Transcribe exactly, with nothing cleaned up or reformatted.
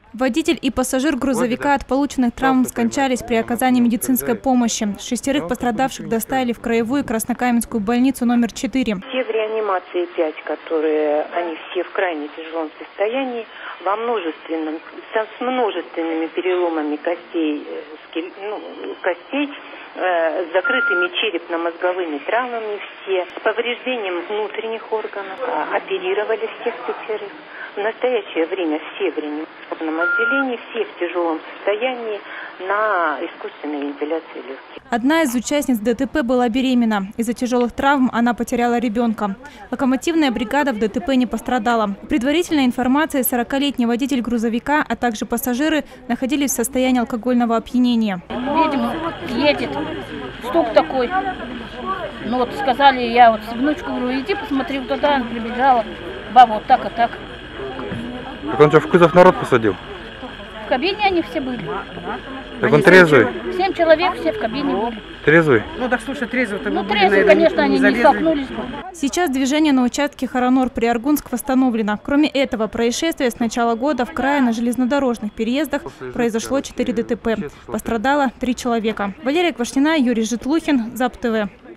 Водитель и пассажир грузовика от полученных травм скончались при оказании медицинской помощи. Шестерых пострадавших доставили в краевую Краснокаменскую больницу номер четыре. Все в реанимации пять, которые, они все в крайне тяжелом состоянии, во множественном, с множественными переломами костей, ну, костей, с закрытыми черепно-мозговыми травмами все, с повреждением внутренних органов, оперировали всех пятерых. В настоящее время все в реанимационном отделении, все в тяжелом состоянии на искусственной вентиляции легких. Одна из участниц ДТП была беременна. Из-за тяжелых травм она потеряла ребенка. Локомотивная бригада в ДТП не пострадала. Предварительная информация: сорокалетний водитель грузовика, а также пассажиры находились в состоянии алкогольного опьянения. Видимо, едет, стук такой. Ну вот сказали, я вот внучку говорю, иди посмотри вот туда, она прибежала. Баба вот так, а так. Так он что, в кузов народ посадил? В кабине они все были. Так он трезвый? Семь человек, все в кабине были. Трезвый? Ну так слушай, трезвый-то Ну трезвый, конечно, они не столкнулись бы. Сейчас движение на участке Харанор-Приаргунск восстановлено. Кроме этого, происшествия с начала года в крае на железнодорожных переездах произошло четыре ДТП. Пострадало три человека. Валерия Квашнина, Юрий Житлухин, ЗАП-ТВ.